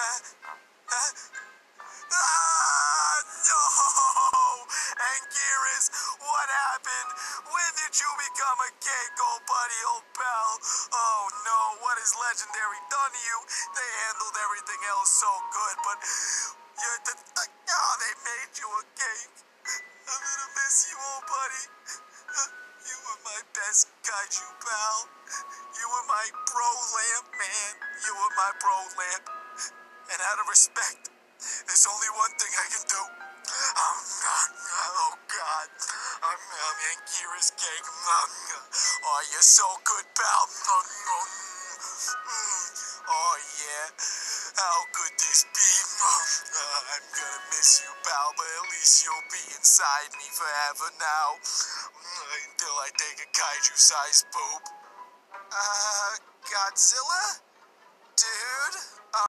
No! Anguirus, what happened? When did you become a cake, old buddy, old pal? Oh no, what has Legendary done to you? They handled everything else so good, but they made you a cake. I'm gonna miss you, old buddy. You were my best kaiju pal. You were my bro lamp, man. You were my bro lamp. And out of respect, there's only one thing I can do. Oh, God. I'm Anguirus cake. Oh, you're so good, pal. Oh, yeah. How could this be? I'm gonna miss you, pal, but at least you'll be inside me forever now. Until I take a kaiju-sized poop. Godzilla? Dude?